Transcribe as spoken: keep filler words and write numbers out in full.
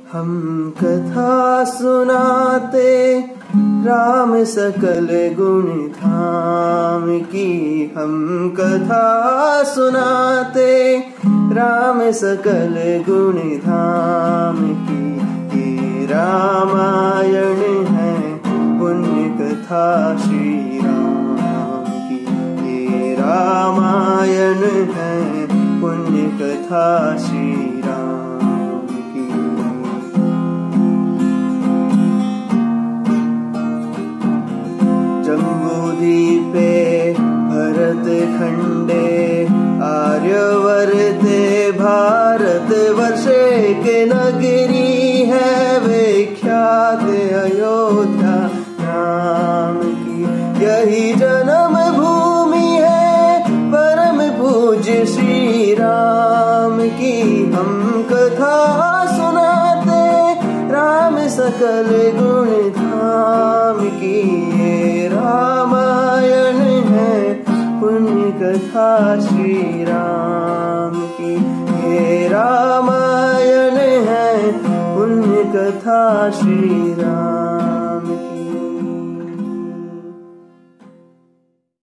हम कथा सुनाते राम सकल गुण धाम की। हम कथा सुनाते राम सकल गुण धाम की। ये रामायण है पुण्य कथा श्री राम की। ये रामायण है पुण्य कथा श्री राम की। जम्बूद्वीपे भरत खंडे आर्यवर्ते भारत वर्षे के नगरी है विख्यात अयोध्या राम की। यही जन्म भूमि है परम पूज्य श्री राम की। हम कथा सुनाते राम सकल गुण धाम की। ये रामायण है पुण्य कथा श्री राम की। ये रामायण है पुण्य कथा श्री राम।